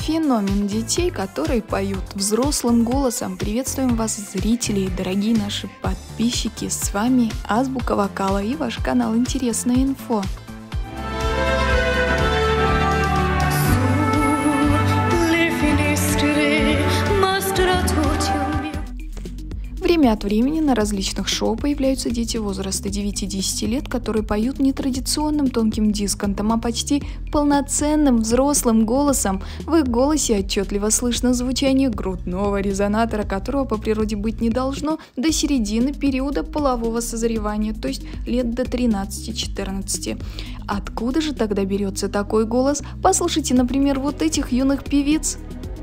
Феномен детей, которые поют взрослым голосом. Приветствуем вас, зрители, дорогие наши подписчики. С вами Азбука Вокала и ваш канал Интересная инфо. Время от времени на различных шоу появляются дети возраста 9-10 лет, которые поют не традиционным тонким дисконтом, а почти полноценным взрослым голосом. В их голосе отчетливо слышно звучание грудного резонатора, которого по природе быть не должно до середины периода полового созревания, то есть лет до 13-14. Откуда же тогда берется такой голос? Послушайте, например, вот этих юных певиц.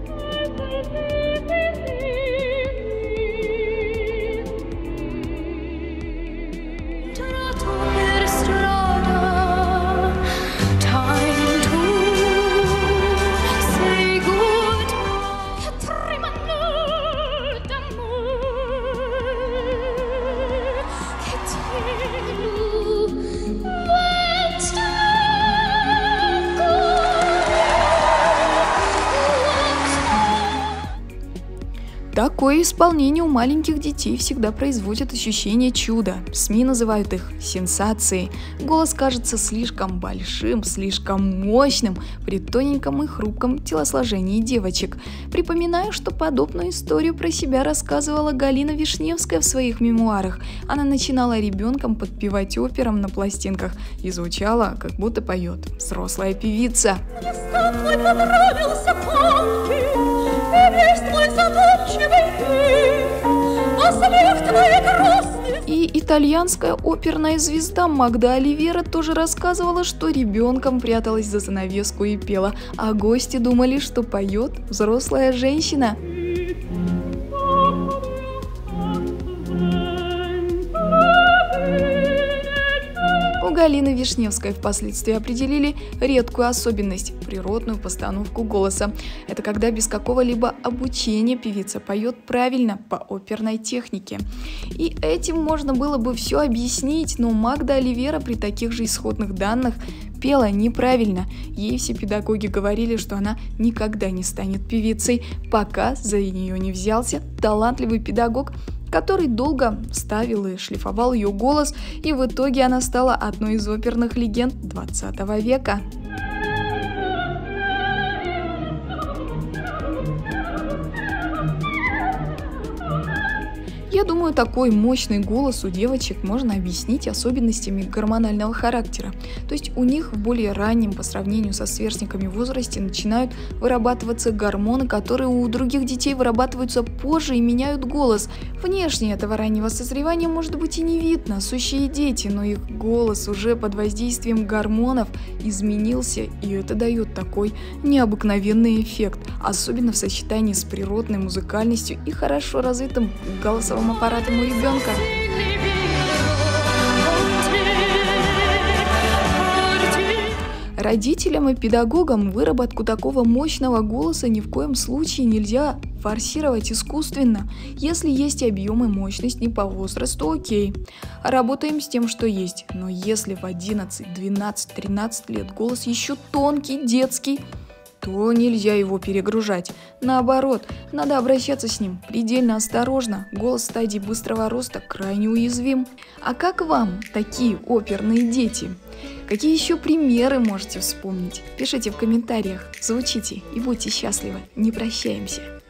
Такое исполнение у маленьких детей всегда производит ощущение чуда. СМИ называют их сенсацией. Голос кажется слишком большим, слишком мощным при тоненьком и хрупком телосложении девочек. Припоминаю, что подобную историю про себя рассказывала Галина Вишневская в своих мемуарах. Она начинала ребенком подпевать операм на пластинках и звучала, как будто поет взрослая певица. И итальянская оперная звезда Магда Оливера тоже рассказывала, что ребенком пряталась за занавеску и пела, а гости думали, что поет взрослая женщина. У Галины Вишневской впоследствии определили редкую особенность – природную постановку голоса. Это когда без какого-либо обучения певица поет правильно по оперной технике. И этим можно было бы все объяснить, но Магда Оливера при таких же исходных данных пела неправильно. Ей все педагоги говорили, что она никогда не станет певицей, пока за нее не взялся талантливый педагог, который долго ставил и шлифовал ее голос, и в итоге она стала одной из оперных легенд 20 века. Я думаю, такой мощный голос у девочек можно объяснить особенностями гормонального характера. То есть у них в более раннем по сравнению со сверстниками возрасте начинают вырабатываться гормоны, которые у других детей вырабатываются позже и меняют голос. Внешне этого раннего созревания может быть и не видно, сущие дети, но их голос уже под воздействием гормонов изменился, и это дает такой необыкновенный эффект, особенно в сочетании с природной музыкальностью и хорошо развитым голосовым аппаратом у ребенка. Родителям и педагогам выработку такого мощного голоса ни в коем случае нельзя форсировать искусственно. Если есть объем и мощность не по возрасту, окей. Работаем с тем, что есть. Но если в 11, 12, 13 лет голос еще тонкий, детский, то нельзя его перегружать. Наоборот, надо обращаться с ним предельно осторожно. Голос в стадии быстрого роста крайне уязвим. А как вам такие оперные дети? Какие еще примеры можете вспомнить? Пишите в комментариях, звучите и будьте счастливы. Не прощаемся.